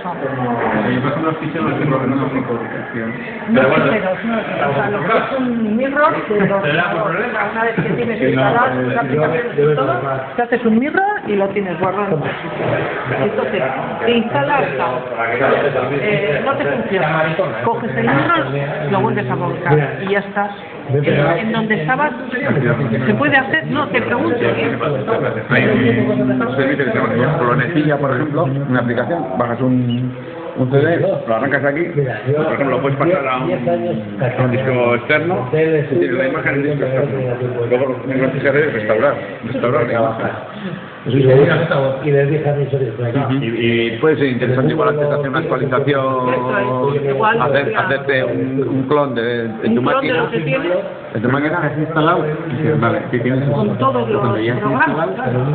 Yo por ejemplo los ficheros los tengo en una única ubicación. No ficheros, no. O sea, lo que es un mirror de los una vez que tienes instalado las aplicaciones y todo, te haces un mirror y lo tienes guardado. Entonces, te instalas, no te funciona. Coges el mirror, lo vuelves a colocar y ya estás. En donde estabas, ¿se puede hacer? No, te pregunto. Hay un servicio que se llama Clonecilla, por ejemplo, una aplicación, bajas un CD, lo arrancas aquí, por ejemplo, lo puedes pasar a un disco externo, y tienes la imagen en el disco externo. Luego en los ficheros restaurar la imagen. Y les dejan eso de Y puede ser interesante igual antes de hacer una actualización, hacerte un clon de tu máquina. ¿En tu máquina has instalado? Vale, ¿qué tienes? Con todos los programas.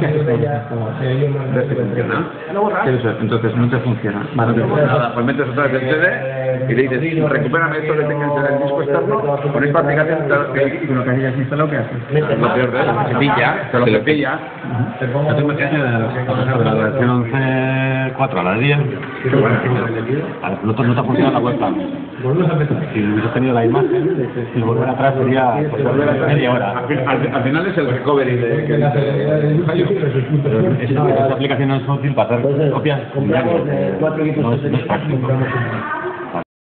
Entonces no te funciona. Nada, pues metes otra vez el CD y le dices, recupérame esto que tengas en el disco externo, con esta aplicación Y con lo que hayas instalado, ¿qué haces? lo peor de eso, se pilla, te lo pilla. Yo tengo que hacer la versión 11.4 a la 10. No te funciona la webcam. Si hubiese tenido la imagen, si volver atrás sería media hora. Al final es el recovery de Esta aplicación no es útil para hacer copias. No es práctico.